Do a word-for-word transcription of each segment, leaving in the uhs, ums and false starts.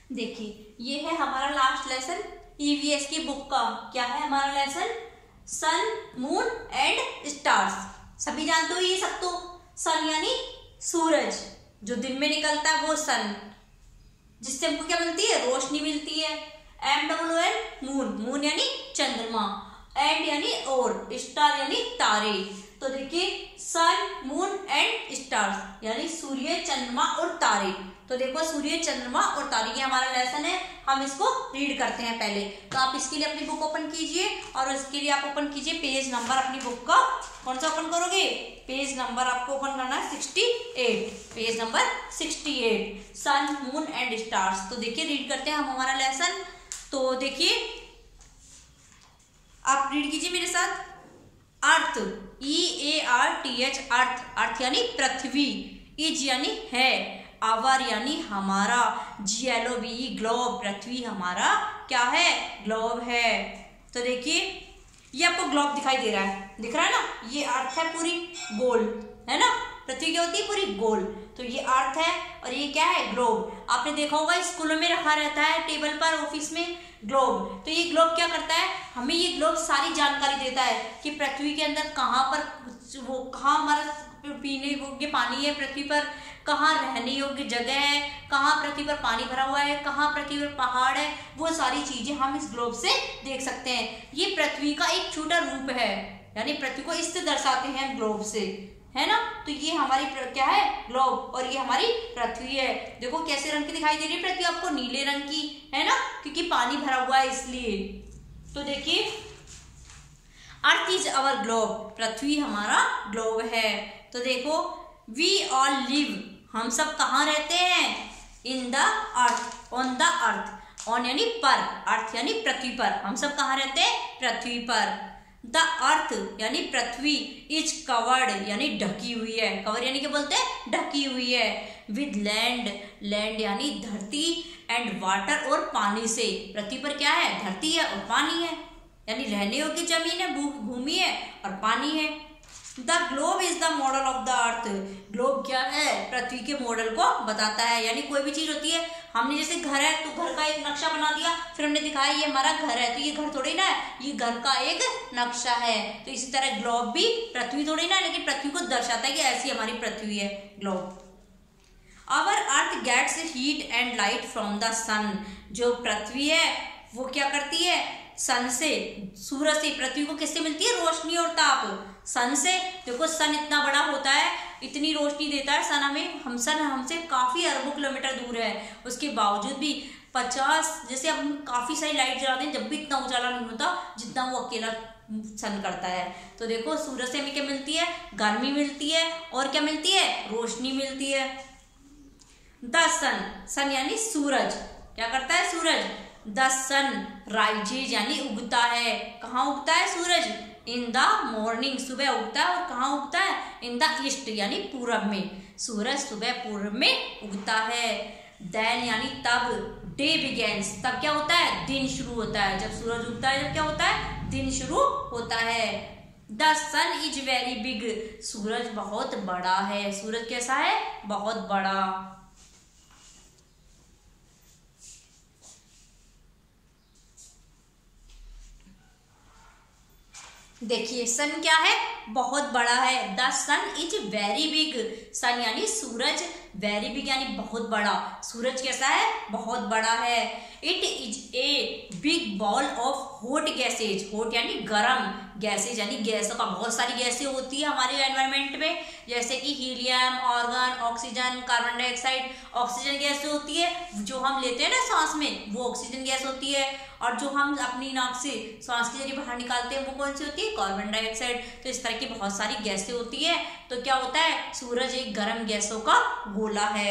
देखिए ये है हमारा लास्ट लेसन ईवीएस की बुक का। क्या है हमारा lesson? Sun, moon and stars. सभी जानते हो ये सब तो। सन यानी सूरज, जो दिन में निकलता है वो सन, जिससे हमको क्या मिलती है? रोशनी मिलती है। M W N moon, moon यानी चंद्रमा, एंड यानी और, स्टार यानी तारे। तो देखिए सन, मून एंड स्टार्स यानी सूर्य, चंद्रमा और तारे। तो देखो सूर्य, चंद्रमा और तारे, ये हमारा लेसन है। हम इसको रीड करते हैं पहले। तो आप इसके लिए अपनी बुक ओपन कीजिए और इसके लिए आप ओपन कीजिए पेज नंबर अपनी बुक का। कौन सा ओपन करोगे? पेज नंबर आपको ओपन करना है sixty eight, page number sixty eight, sun, moon and stars. तो देखिए रीड करते हैं हम हमारा लेसन। तो देखिए आप रीड कीजिए मेरे साथ। Earth, E A R T H, earth, earth यानी पृथ्वी, इज यानी है, आवर यानी हमारा, G L O B, globe, पृथ्वी हमारा क्या है? ग्लोब है। तो देखिए ये आपको ग्लोब दिखाई दे रहा है, दिख रहा है ना? ये अर्थ है पूरी गोल, है ना? पृथ्वी क्या होती है? पूरी गोल। तो ये अर्थ है और ये क्या है? ग्लोब। आपने देखा होगा स्कूलों में रखा रहता है टेबल पर, ऑफिस में, ग्लोब। तो ये ग्लोब क्या करता है? हमें ये ग्लोब सारी जानकारी देता है कि पृथ्वी के अंदर कहाँ पर वो कहाँ हमारा पीने योग्य पानी है पृथ्वी पर, कहाँ रहने योग्य जगह है, कहाँ पृथ्वी पर पानी भरा हुआ है, कहाँ पृथ्वी पर पहाड़ है, वो सारी चीजें हम इस ग्लोब से देख सकते हैं। ये पृथ्वी का एक छोटा रूप है, यानी पृथ्वी को इससे दर्शाते हैं ग्लोब से, है ना? तो ये हमारी क्या है? ग्लोब। और ये हमारी पृथ्वी है। देखो कैसे रंग की दिखाई दे रही है पृथ्वी आपको? नीले रंग की, है ना? क्योंकि पानी भरा हुआ है इसलिए। तो देखिए अर्थ इज अवर ग्लोब, पृथ्वी हमारा ग्लोब है। तो देखो वी ऑल लिव, हम सब कहाँ रहते हैं? In the earth, on the earth, on यानी पर, अर्थ यानी पृथ्वी पर। हम सब कहाँ रहते हैं? पृथ्वी पर। द अर्थ यानी पृथ्वी, इज कवर्ड यानी ढकी हुई है, कवर यानी क्या बोलते हैं? ढकी हुई है। विद लैंड, लैंड यानी धरती, एंड वाटर और पानी से। पृथ्वी पर क्या है? धरती है और पानी है, यानी रहने योग्य जमीन है, भूमि है और पानी है। The globe is the model of the earth, globe क्या है? पृथ्वी के मॉडल को बताता है। यानी कोई भी चीज होती है, हमने जैसे घर है तो घर का एक नक्शा बना दिया, फिर हमने दिखाया ये हमारा घर है, तो ये घर थोड़ी ना है, ये घर का एक नक्शा है। तो इसी तरह ग्लोब भी पृथ्वी थोड़ी ना है, लेकिन पृथ्वी को दर्शाता है कि ऐसी हमारी पृथ्वी है, globe. Our earth gets heat and light from the sun, जो पृथ्वी है वो क्या करती है? सन से, सूरज से। पृथ्वी को किससे मिलती है? रोशनी और ताप, सन से। देखो सन इतना बड़ा होता है, इतनी रोशनी देता है सन हमें, हम सन हमसे काफी अरबों किलोमीटर दूर है, उसके बावजूद भी पचास, जैसे हम काफी सारी लाइट जलाते हैं जब भी इतना उजाला नहीं होता जितना वो अकेला सन करता है। तो देखो सूरज से हमें क्या मिलती है? गर्मी मिलती है, और क्या मिलती है? रोशनी मिलती है। द सन, सन यानी सूरज, क्या करता है सूरज? द सन राइजेज यानी उगता है, कहाँ उगता है सूरज? इन द मॉर्निंग, सुबह उगता है, और कहाँ उगता है? इन द ईस्ट यानी पूरब में, सूरज सुबह पूरब में उगता है। देन यानी तब, डे बिगेन्स, तब क्या होता है? दिन शुरू होता है, जब सूरज उगता है जब क्या होता है? दिन शुरू होता है। The sun is very big, सूरज बहुत बड़ा है, सूरज कैसा है? बहुत बड़ा। देखिए सन क्या है? बहुत बड़ा है। The sun is very big, sun यानी सूरज, वेरी बिग यानी बहुत बड़ा, सूरज कैसा है? बहुत बड़ा है। It is a big ball of hot gases, hot यानी गर्म, गैसेज यानी गैसों का, बहुत सारी गैसें होती है हमारे एनवायरनमेंट में, जैसे कि helium, argon, oxygen, carbon dioxide. Oxygen gas होती है जो हम लेते हैं ना सांस में, वो ऑक्सीजन गैस होती है, और जो हम अपनी नाक से सांस के जरिए बाहर निकालते हैं वो कौन सी होती है? Carbon dioxide. तो इस तरह की बहुत सारी गैसें होती है। तो क्या होता है? सूरज एक गर्म गैसों का गोला है।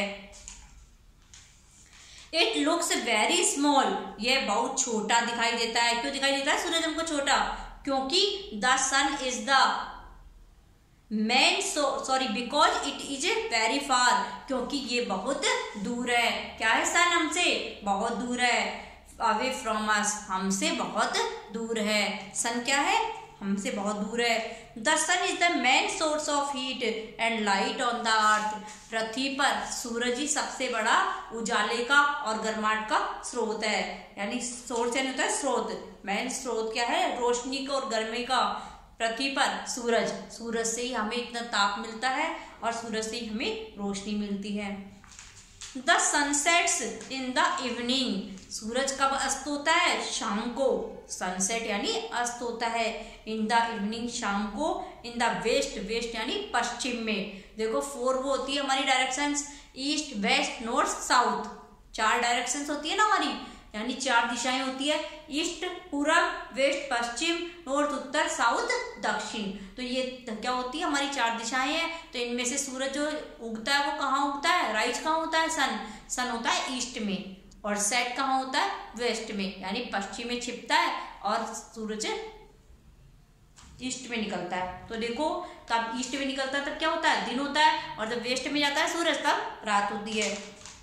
इट लुक्स वेरी स्मॉल, यह बहुत छोटा दिखाई देता है। क्यों दिखाई देता है सूरज हमको छोटा? क्योंकि the sun is the main, sorry because it is very far, क्योंकि ये बहुत दूर है। क्या है? सन हमसे बहुत दूर है। अवे फ्रॉम अस, हमसे बहुत दूर है। सन क्या है? हमसे बहुत दूर है। The sun is the main source of heat and light on the earth. पृथ्वी पर सूरज ही सबसे बड़ा उजाले का और गर्माहट का स्रोत है। यानी सोर्स यानी होता है स्रोत, मेन स्रोत क्या है, रोशनी का और गर्मी का। पृथ्वी पर सूरज, सूरज से ही हमें इतना ताप मिलता है और सूरज से ही हमें रोशनी मिलती है। The sun sets in the evening. सूरज कब अस्त होता है, शाम को। सनसेट यानी अस्त होता है। इन द इवनिंग, शाम को। इन द वेस्ट, वेस्ट यानी पश्चिम में। देखो फोर वो होती है हमारी directions, east west north south, चार डायरेक्शंस होती है ना हमारी, यानी चार दिशाएं होती है, ईस्ट पूरब, वेस्ट पश्चिम, नॉर्थ उत्तर, साउथ दक्षिण। तो ये क्या होती है हमारी चार दिशाएं हैं। तो इनमें से सूरज जो उगता है वो कहाँ उगता है, राइज कहाँ होता है, सन सन होता है ईस्ट में, और सेट कहाँ होता है, वेस्ट में, यानी पश्चिम में छिपता है और सूरज ईस्ट में निकलता है। तो देखो तब ईस्ट में निकलता है तब क्या होता है, दिन होता है, और जब वेस्ट में जाता है सूरज तब रात होती है।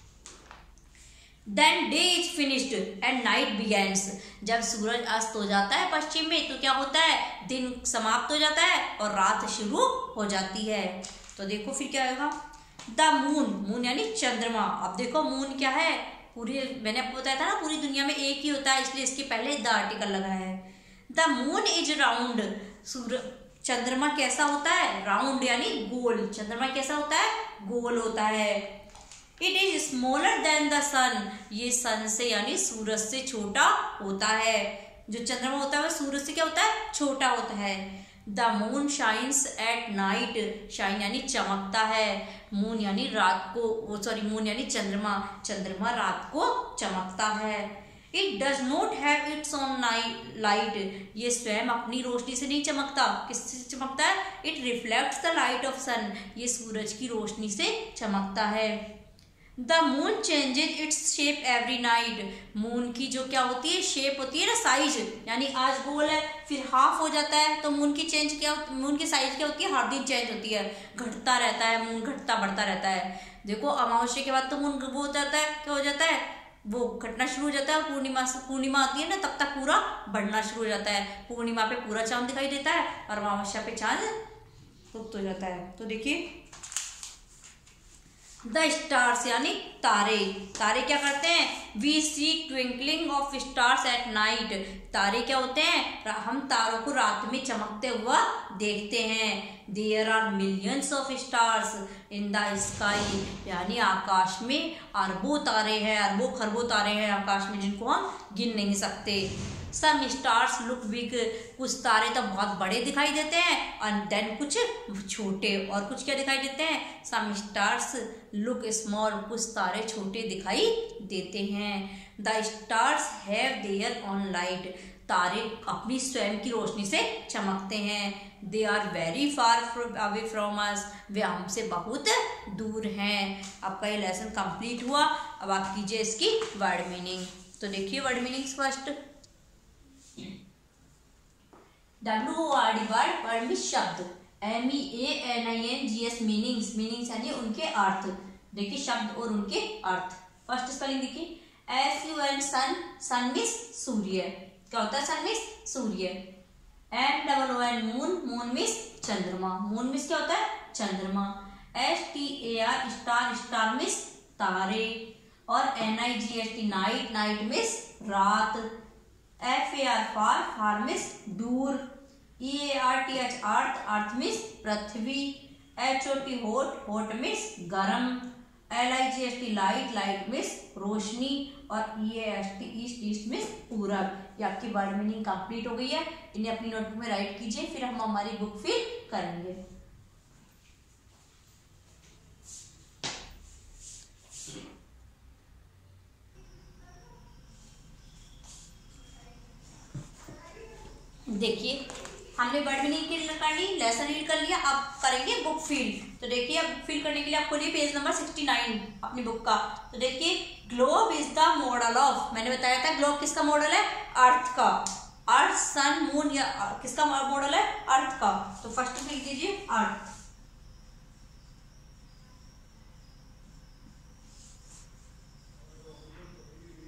Then day is finished and night begins। जब सूरज अस्त हो जाता है पश्चिम में तो क्या होता है, दिन समाप्त हो जाता है और रात शुरू हो जाती है। तो देखो फिर क्या होगा, द मून, मून यानी चंद्रमा। अब देखो मून क्या है, पूरी मैंने आपको बताया था ना पूरी दुनिया में एक ही होता है, इसलिए इसके पहले द आर्टिकल लगा है। The moon is round. सूरज चंद्रमा कैसा होता है, राउंड यानी गोल। चंद्रमा कैसा होता है, गोल होता है। It is smaller than the sun. ये सन से यानी सूरज से छोटा होता है। जो चंद्रमा होता है वह सूरज से क्या होता है, छोटा होता है। The moon shines at night. Shine यानी चमकता है, मून यानी रात को, वो सॉरी मून यानी चंद्रमा, चंद्रमा रात को चमकता है। It does not have its own light. ये स्वयं अपनी रोशनी से नहीं चमकता, किससे चमकता है, it reflects the light of sun. ये सूरज की रोशनी से चमकता है। The moon changes its shape every night. Moon की जो क्या होती है, शेप होती है ना, साइज, यानी आज गोल है फिर हाफ हो जाता है, तो मून की चेंज क्या, मून की साइज क्या होती है, हर दिन चेंज होती है, घटता रहता है, मून घटता बढ़ता रहता है। देखो अमावस्या के बाद तो मून वो हो जाता है, क्या हो जाता है, वो घटना शुरू हो जाता है। पूर्णिमा पूर्णिमा आती है ना तब तक पूरा बढ़ना शुरू हो जाता है। पूर्णिमा पे पूरा चांद दिखाई देता है और अमावस्या पे चांद लुप्त हो जाता है। तो देखिए द स्टार्स यानी तारे। तारे क्या करते हैं, we see twinkling of stars at night. तारे क्या होते हैं, हम तारों को रात में चमकते हुआ देखते हैं। There are millions of stars in the sky. यानी आकाश में अरबों तारे हैं, अरबों खरबों तारे हैं आकाश में, जिनको हम गिन नहीं सकते। Some stars look big. कुछ तारे तो बहुत बड़े दिखाई देते हैं और देन कुछ छोटे, और कुछ क्या दिखाई देते हैं, सम स्टार्स लुक स्मॉल। कुछ तारे छोटे दिखाई देते हैं। The stars have their own light. तारे अपनी स्वयं की रोशनी से चमकते हैं। They are very far away from us. वे हमसे बहुत दूर हैं। आपका ये लेसन कंप्लीट हुआ। अब आप कीजिए इसकी वर्ड मीनिंग। तो देखिए word meanings first, W O R D word, word में शब्द, M E A N I N G S meanings, meanings यानी उनके अर्थ। देखिए शब्द और उनके अर्थ। फर्स्ट स्पेलिंग देखिए, S U N sun, sun means सूर्य। क्या होता है सन मीन्स सूर्य। M double O N moon, moon means चंद्रमा। मून मीन्स क्या होता है, चंद्रमा। S T A R star, star means तारे। और N I G S T night, night means रात। F A R far, far means दूर। E A R T H earth, earth means पृथ्वी। H O T hot, hot means गरम। L I G S T light, light means रोशनी। और E A S T east, east means पूरब। ये आपकी word meaning complete हो गई है। इन्हें अपनी नोटबुक में राइट कीजिए, फिर हम हमारी बुक फिल करेंगे। देखिए हमने वर्ड मीनिंग कर ली, लेसन रीड कर लिया, अब करेंगे बुक फिल। तो देखिए अब बुक फिल करने के लिए आपको लिए पेज नंबर सिक्सटी नाइन अपनी बुक का। तो देखिए globe is the model of, मैंने बताया था ग्लोब किसका मॉडल है, अर्थ का। अर्थ सन मून या किसका मॉडल है, अर्थ का। तो फर्स्ट लिख दीजिए अर्थ।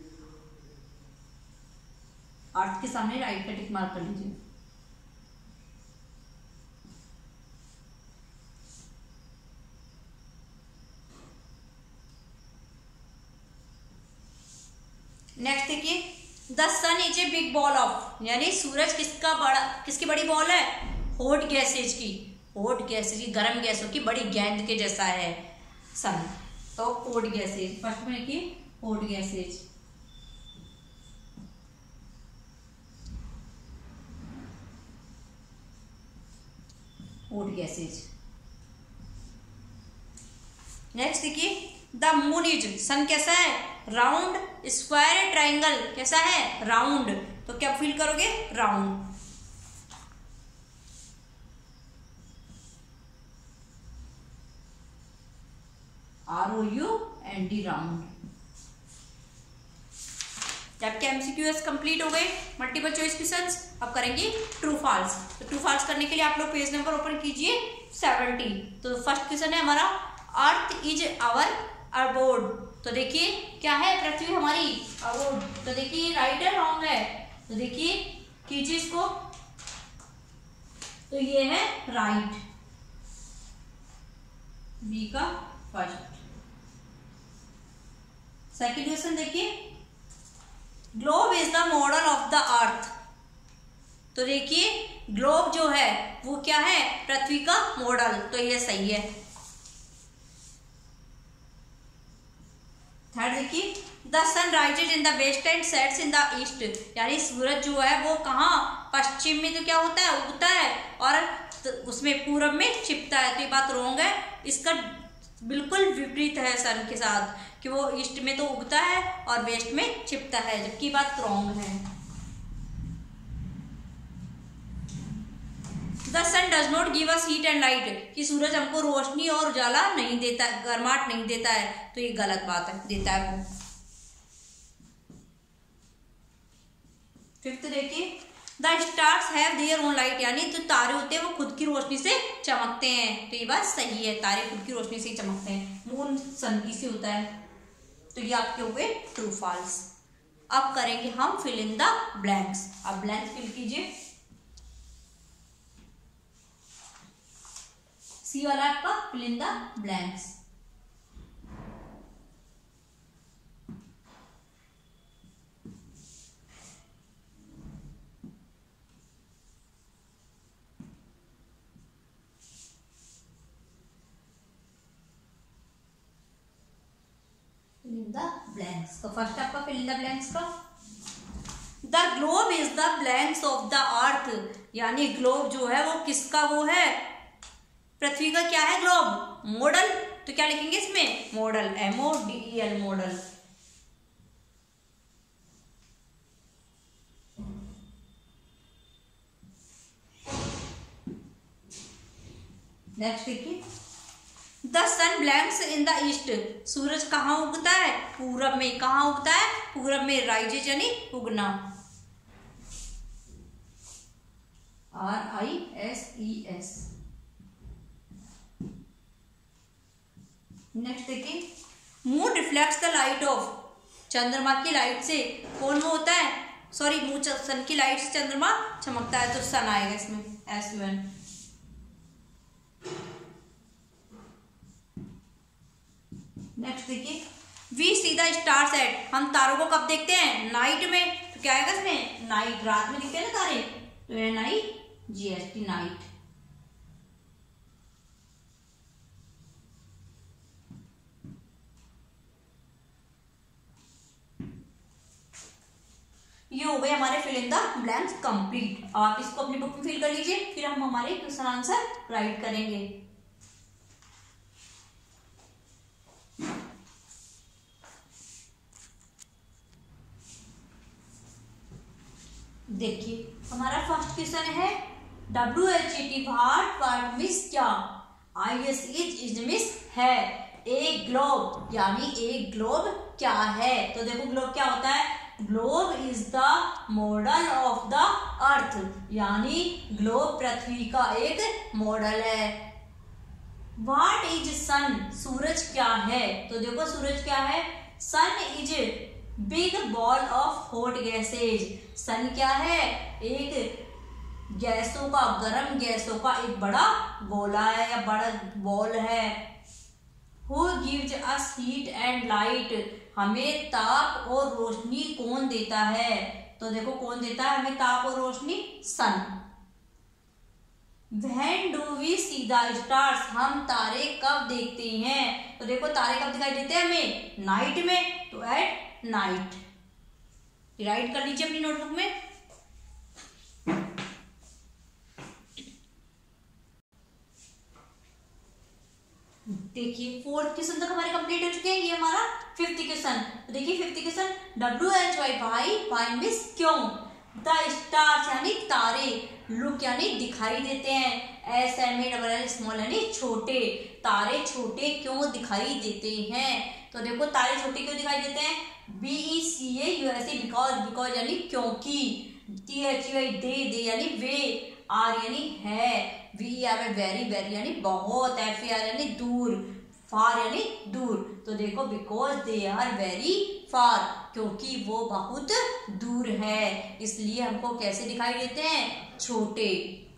अर्थ के सामने राइट का टिक मार्क कर लीजिए। नेक्स्ट देखिए, the sun is a big ball of, यानी सूरज किसका बड़ा, किसकी बड़ी बॉल है, हॉट गैसेज की, हॉट गैसेज की, गर्म गैसों की बड़ी गेंद के जैसा है सन। तो हॉट गैसेज, फर्स्ट में देखिए hot gases, hot gases. Next देखिए, द मून इज, सन कैसा है, राउंड, स्क्वायर, ट्राइंगल, कैसा है, राउंड। तो क्या फील करोगे, round. R O U N D, round. जबकि एमसीक्यूएस कंप्लीट हो गए, मल्टीपल चॉइस क्वेश्चंस। अब करेंगे ट्रू फॉल्स। तो ट्रू फॉल्स करने के लिए आप लोग पेज नंबर ओपन कीजिए सेवेंटी। तो फर्स्ट क्वेश्चन है हमारा, अर्थ इज आवर अबोर्ड। तो देखिए क्या है, पृथ्वी हमारी अबोर्ड। तो देखिए राइट है, रॉन्ग है। तो देखिए कीजिए इसको, तो ये है राइट, बी का फर्स्ट। सेकंड क्वेश्चन देखिए, globe is the model of the earth. तो देखिए ग्लोब जो है वो क्या है, पृथ्वी का मॉडल। तो ये सही है। थर्ड देखिए, the sun rises in the west and sets in the east, यानी सूरज जो है वो कहाँ, पश्चिम में तो क्या होता है, उगता है, और उसमें पूरब में छिपता है। तो ये बात रॉन्ग है, इसका बिल्कुल विपरीत है सन के साथ, कि वो ईस्ट में तो उगता है और वेस्ट में छिपता है, जबकि बात रॉन्ग है। The sun does not give us heat and light, कि सूरज हमको रोशनी और उजाला नहीं देता, गर्माहट नहीं देता है। तो ये गलत बात है, देता है वो। फिफ्थ देखिए, the stars have their own light, यानी जो तारे होते हैं वो खुद की रोशनी से चमकते हैं। तो ये बात सही है, तारे खुद की रोशनी से चमकते हैं, मून सन की से होता है। तो ये आपके हो गए ट्रू फॉल्स। अब करेंगे हम फिल इन द ब्लैंक्स। अब ब्लैंक्स फिल कीजिए। सी वाला आपका fill in the blanks. Fill in the blanks. तो फर्स्ट आपका फिल इन द ब्लैंक्स का, the globe is the blanks of the earth, यानी ग्लोब जो है वो किसका वो है, पृथ्वी का क्या है, ग्लोब, मॉडल। तो क्या लिखेंगे इसमें, model, M O D E L, model. Next देखिए, the sun blanks in the east, सूरज कहाँ उगता है, पूरब में। कहाँ उगता है, पूरब में, राइजेज यानी उगना, R I S E S. Next देखिए, moon reflects the light of, चंद्रमा की लाइट से कौन वो होता है, सॉरी मून, सन की लाइट से चंद्रमा चमकता है। तो सन आएगा इसमें, एस यू एन। नेक्स्ट देखिए, we see the stars at, हम तारों को कब देखते हैं, नाइट में। तो क्या आएगा इसमें, नाइट, रात में दिखते हैं ना तारे। तो N I G S T, night. ये हो गए हमारे fill in the blanks complete. आप इसको अपनी बुक में फिल कर लीजिए, फिर हम हमारे क्वेश्चन आंसर राइट करेंगे। देखिए हमारा फर्स्ट क्वेश्चन है, W H E T what what means क्या, I S H is means है, ए ग्लोब, यानी ए ग्लोब क्या है। तो देखो ग्लोब क्या होता है, globe is the model of the earth, यानी ग्लोब पृथ्वी का एक मॉडल है। व्हाट इज सन, सूरज क्या है। तो देखो सूरज क्या है, sun is big ball of hot gases, sun क्या है, एक गैसों का, गर्म गैसों का एक बड़ा गोला है या बड़ा बॉल है। Who gives us heat and light, हमें ताप और रोशनी कौन देता है? तो देखो कौन देता है हमें ताप और रोशनी? सन। When do we see the stars, हम तारे कब देखते हैं? तो देखो तारे कब दिखाई देते हैं हमें? नाइट में, तो एट नाइट। राइट कर लीजिए अपनी नोटबुक में। देखिए फोर्थ क्वेश्चन तक हमारे कंप्लीट हो चुके हैं, ये हमारा फिफ्थ क्वेश्चन। तो देखिए fifth question, W H Y Y Y miss क्यों? द स्टार्स यानी तारे, लुक यानी दिखाई देते हैं, S M A double L small यानी छोटे, तारे छोटे क्यों दिखाई देते हैं? तो देखो तारे छोटे क्यों दिखाई देते हैं? B E C A U S E because, because यानी क्योंकि, T H U I they, they यानी वे, आर यानी है, वी आर में वेरी, वेरी यानी बहुत, एफ आर यानी दूर, फार यानी दूर। तो देखो because they are very far, क्योंकि वो बहुत दूर है, इसलिए हमको कैसे दिखाई देते हैं? छोटे।